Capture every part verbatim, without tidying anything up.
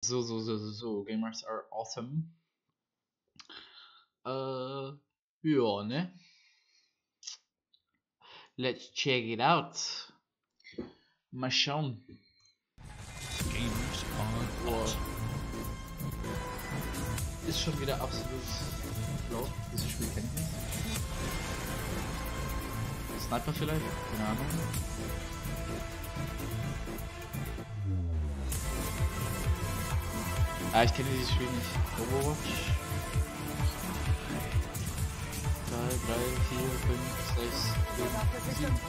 So, so, so, so, so. Gamers are awesome. Äh, ja, ne? Let's check it out. Mal schauen. Gamers are awesome. Ist schon wieder absolut laut. Dieses Spiel kennt ihr. Sniper vielleicht? Keine Ahnung. Ah, ich kenne dieses Spiel nicht. Overwatch. drei, drei, vier, fünf, sechs, sieben, sieben.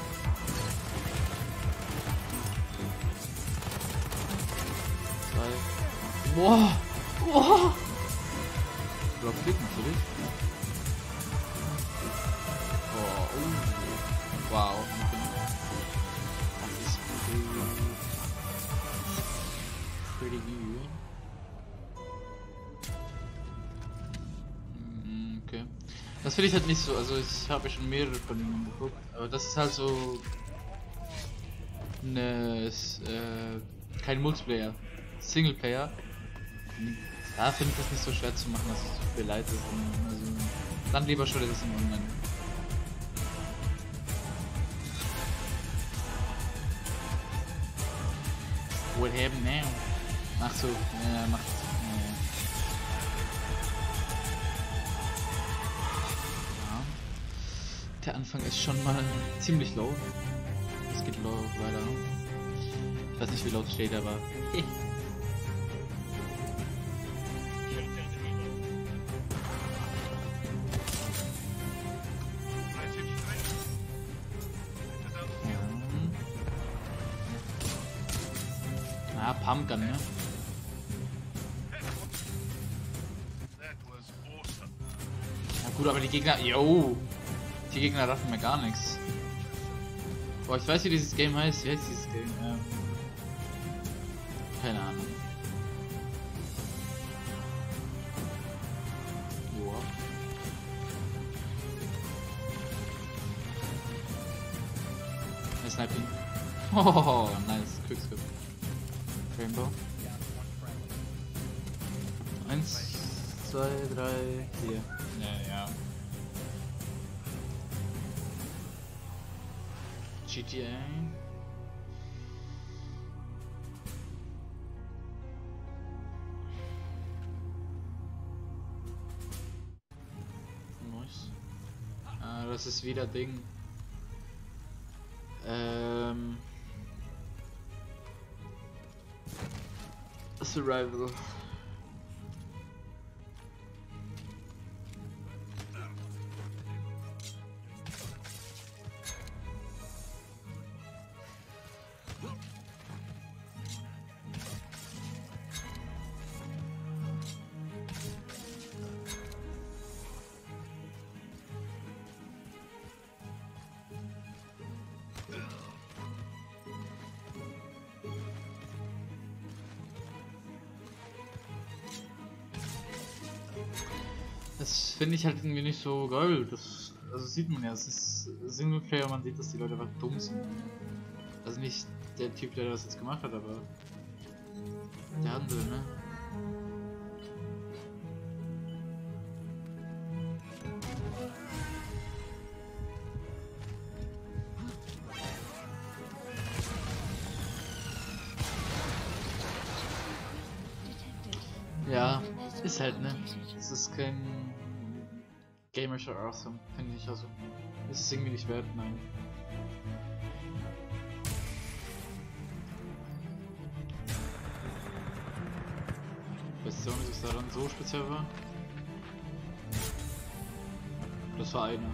zwei. Boah! Boah! Dropkick natürlich. Boah, oh. Wow. Das ist pretty, pretty good. Okay. Das finde ich halt nicht so, also ich habe schon mehrere von ihnen geguckt, aber das ist halt so ne, ist, äh, kein Multiplayer, Singleplayer. Da finde ich das nicht so schwer zu machen, dass es so viel leid ist. Also, dann lieber schon das im Online. What happened now? Ach so, ja, macht. Der Anfang ist schon mal ziemlich low. Es geht low weiter. Ich weiß nicht, wie laut es steht, aber. Ah, Pumpgun, ne? Ja gut, aber die Gegner. Yo! Die Gegner raffen mir gar nichts. Boah, ich weiß, wie dieses Game heißt. Wie heißt dieses Game? Ähm, keine Ahnung. Joa. Ein Sniping. Oh, nice. Quickscope. Rainbow. Eins, zwei, drei, vier. Ja, ja. G T A. Nice. Ah, das ist wieder Ding. Ähm. Survival. Das finde ich halt irgendwie nicht so geil. Das, also sieht man ja, es ist Singleplayer, man sieht, dass die Leute einfach dumm sind. Also nicht der Typ, der das jetzt gemacht hat, aber der andere, ne? Ja, ist halt, ne? Es ist kein Gamers are awesome, finde ich, also. Ist es irgendwie nicht wert, nein. Ich weiß auch nicht, was daran so speziell war. Das war einer.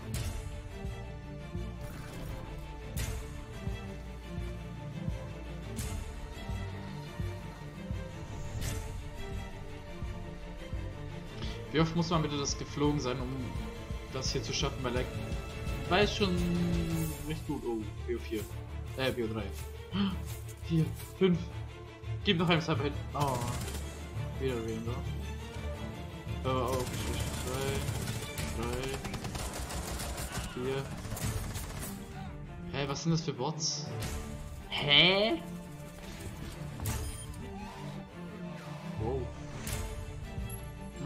Wie oft muss man bitte das geflogen sein, um das hier zu schaffen, weil er weiß schon recht gut. Oh, B O vier. Äh, B O drei. vier, fünf. Gib noch einen Cyberhit. Oh. Wieder Rainbow. Oh, oh. zwei, drei, vier. Hä, was sind das für Bots? Hä?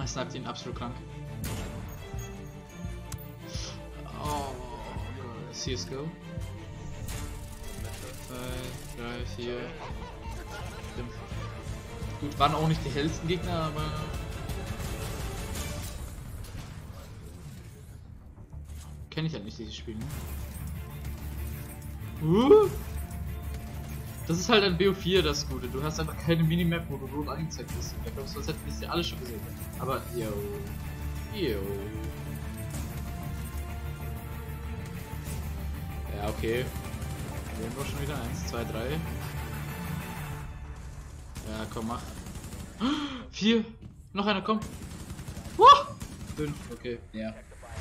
Er sniped ihn absolut krank. Oh, C S G O. zwei, drei, vier, fünf. Gut, waren auch nicht die hellsten Gegner, aber... Kenne ich halt nicht dieses Spiel, ne? Uh! Das ist halt ein B O vier das Gute. Du hast einfach keine Minimap, wo du rot angezeigt bist. Ich glaube, sonst hätten wir es ja alle schon gesehen. Aber, yo. Yo. Ja, okay. Wir haben doch schon wieder eins, zwei, drei. Ja, komm, mach. Vier. Noch einer, komm. Uh! Fünf, okay. Ja.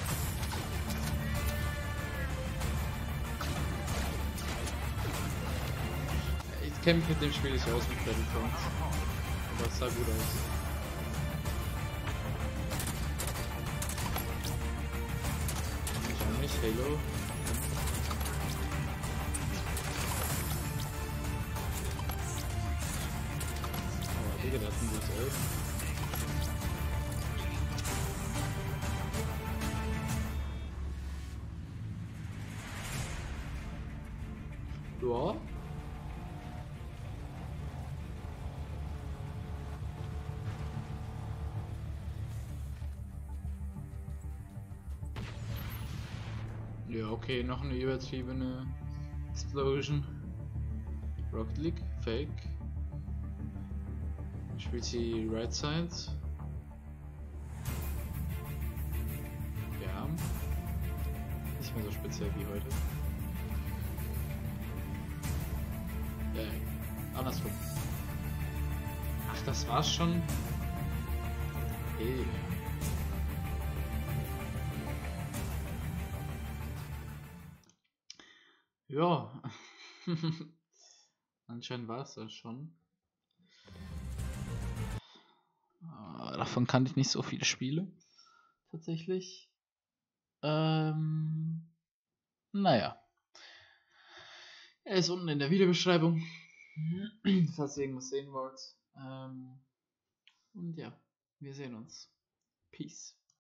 Ich kenne mich mit dem Spiel nicht aus mit Battlefront. Aber es sah gut aus. Ich auch nicht, Halo. Oh, Digga, das ist ein gutes Elf. Ja. Ja, okay, noch eine übertriebene Explosion. Rocket League, Fake. Spielt sie Right Side. Ja. Nicht mehr so speziell wie heute. Äh, andersrum. Ach, das war's schon. Hey. Ja, anscheinend war es das schon. Äh, davon kannte ich nicht so viele Spiele. Tatsächlich. Ähm, naja. Er ist unten in der Videobeschreibung. Falls ihr irgendwas sehen wollt. Ähm, und ja, wir sehen uns. Peace.